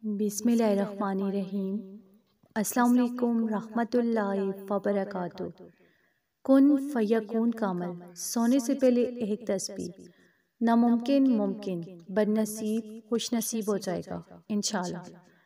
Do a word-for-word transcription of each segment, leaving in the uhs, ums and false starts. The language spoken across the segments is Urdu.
بسم اللہ الرحمن الرحیم۔ السلام علیکم رحمۃ اللہ وبرکاتہ۔ کن فیکون کا عمل، سونے سے پہلے ایک تسبیح، ناممکن ممکن، بد نصیب خوش نصیب ہو جائے گا انشاءاللہ۔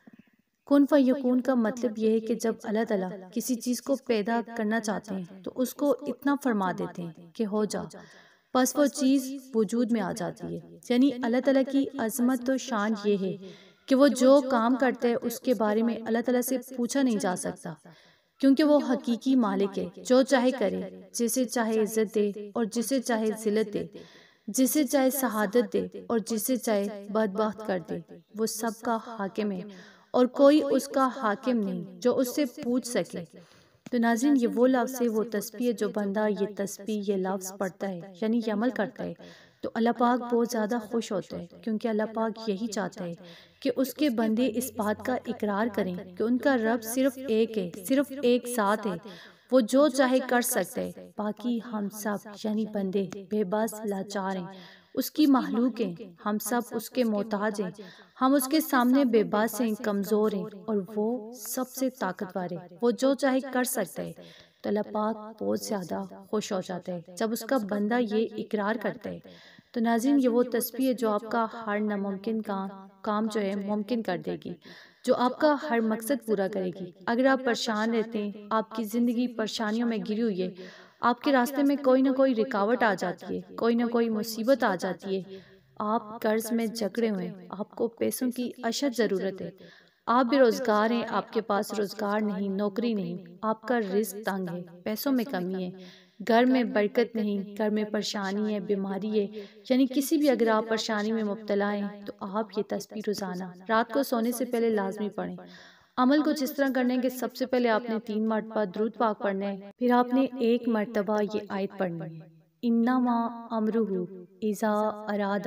کن فیکون کا مطلب یہ ہے کہ جب اللہ تعالیٰ کسی چیز کو پیدا کرنا چاہتے ہیں تو اس کو اتنا فرما دیتے ہیں کہ ہو جا، بس وہ چیز وجود میں آ جاتی ہے۔ یعنی اللہ تعالیٰ کی عظمت و شان یہ ہے کہ وہ جو کام کرتے ہیں اس کے بارے میں اللہ تعالیٰ سے پوچھا نہیں جا سکتا، کیونکہ وہ حقیقی مالک ہے، جو چاہے کرے، جسے چاہے عزت دے اور جسے چاہے ذلت دے، جسے چاہے شہادت دے اور جسے چاہے بدبخت کر دے، وہ سب کا حاکم ہے اور کوئی اس کا حاکم نہیں جو اس سے پوچھ سکے۔ تو ناظرین، یہ وہ لفظ ہے، وہ تسبیح ہے، جو بندہ یہ تسبیح یہ لفظ پڑھتا ہے یعنی یہ عمل کرتا ہے تو اللہ پاک بہت زیادہ خوش ہوتا ہے، کیونکہ اللہ پاک یہی چاہتا ہے کہ اس کے بندے اس بات کا اقرار کریں کہ ان کا رب صرف ایک ہے، صرف ایک ذات ہے، وہ جو چاہے کر سکتا ہے، باقی ہم سب یعنی بندے بے بس لاچار ہیں، اس کی مخلوق ہیں، ہم سب اس کے محتاج ہیں، ہم اس کے سامنے بے بس ہیں، کمزور ہیں، اور وہ سب سے طاقتور ہے، وہ جو چاہے کر سکتا ہے۔ تو اللہ پاک بہت زیادہ خوش ہو جاتا ہے جب اس کا بندہ یہ اقرار کرتا ہے۔ تو ناظرین، یہ وہ تسبیح ہے جو آپ کا ہر ناممکن کام کام جو ہے ممکن کر دے گی، جو آپ کا ہر مقصد پورا کرے گی۔ اگر آپ پریشان رہتے ہیں، آپ کی زندگی پریشانیوں میں گری ہوئی ہے، آپ کے راستے میں کوئی نہ کوئی رکاوٹ آ جاتی ہے، کوئی نہ کوئی مصیبت آ جاتی ہے، آپ قرض میں جکڑے ہوئے ہیں، آپ کو پیسوں کی اشد ضرورت ہے، آپ بے روزگار ہیں، آپ کے پاس روزگار نہیں، نوکری نہیں، آپ کا رزق تنگ ہے، پیسوں میں کمی ہے، گھر میں برکت نہیں، گھر میں پریشانی ہے، بیماری ہے، یعنی کسی بھی اگر آپ پریشانی میں مبتلا ہیں تو آپ یہ تسبیح روزانہ رات کو سونے سے پہلے لازمی پڑھیں۔ عمل کچھ اس طرح کرنے کہ سب سے پہلے آپ نے تین مرتبہ درود پاک پڑھنا ہے، پھر آپ نے ایک مرتبہ یہ آیت پڑھنی ہے، انما امرہ اذا اراد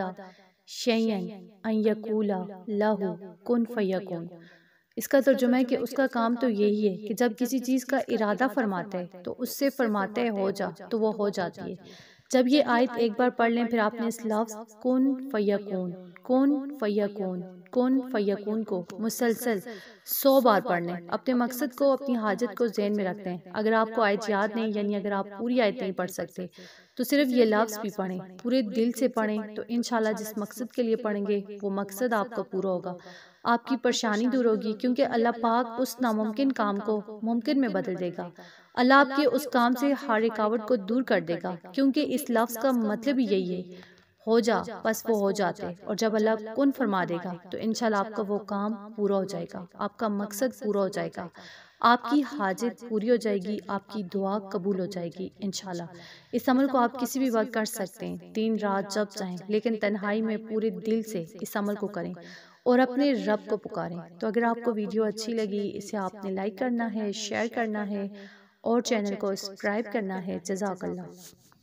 شیئا ان یقول لہ کن فیکون۔ اس کا ترجمہ ہے کہ اس کا کام تو یہی ہے کہ جب کسی چیز کا ارادہ فرماتا ہے تو اس سے فرماتا ہے ہو جا تو وہ ہو جاتی ہے۔ جب یہ آیت ایک بار پڑھ لیں، پھر آپ نے اس لفظ کن فیکون کن فیکون کن فیکون کو مسلسل سو بار پڑھ لیں۔ اپنے مقصد کو، اپنی حاجت کو ذہن میں رکھتے ہیں۔ اگر آپ کو آیت یاد نہیں، یعنی اگر آپ پوری آیت نہیں پڑھ سکتے تو صرف یہ لفظ بھی پڑھیں، پورے دل سے پڑھیں، تو انشاءاللہ جس مقصد کے لیے پڑھیں گے وہ مقصد آپ کا پورا ہوگا، آپ کی پریشانی دور ہوگی، کیونکہ اللہ پاک اس ناممکن کام کو ممکن میں بدل دے گا۔ اللہ آپ کے اس کام سے ہر رکاوٹ کو دور کر دے گا، کیونکہ اس لفظ کا مطلب ہی یہی ہے، ہو جا، بس وہ ہو جاتے، اور جب اللہ کن فرما دے گا تو انشاءاللہ آپ کا وہ کام پورا ہو جائے گا، آپ کا مقصد پورا ہو جائے گا، آپ کی حاجت پوری ہو جائے گی، آپ کی دعا قبول ہو جائے گی انشاءاللہ۔ اس عمل کو آپ کسی بھی وقت کر سکتے ہیں، دن رات جب چاہیں، لیکن تنہائی میں پورے دل سے اس عمل کو کریں اور اپنے رب کو پکاریں۔ تو اگر آپ کو ویڈیو اچھی لگی، اسے آپ نے لائک کرنا ہے، شیئر کرنا ہے اور چینل کو سبسکرائب کرنا ہے۔ جزاک اللہ۔